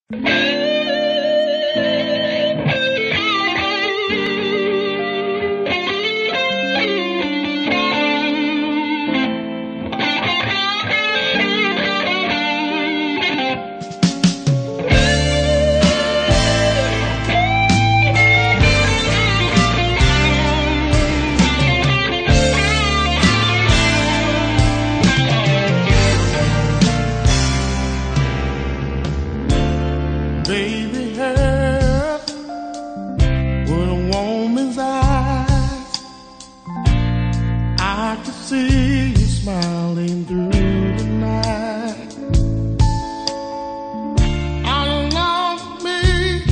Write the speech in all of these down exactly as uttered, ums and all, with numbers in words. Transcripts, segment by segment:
Baby hair with a woman's eyes, I could see you smiling through the night. All along for me,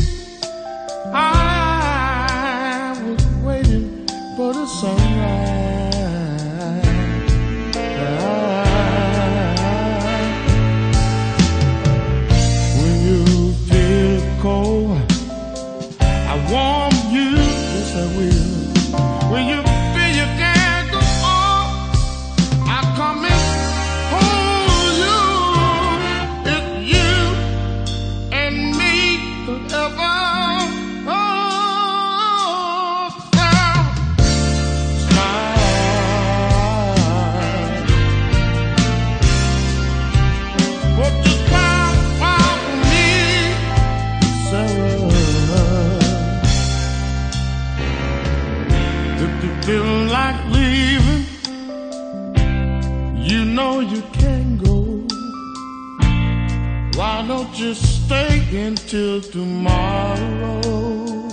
I was waiting for the sunrise. Cold, I warm you, yes I will. When you feel you can't go on, I come and hold you. It's you and me forever. Oh, smile, smile. Won't you smile, smile for me? If you feel like leaving, you know you can go. Why don't you stay until tomorrow?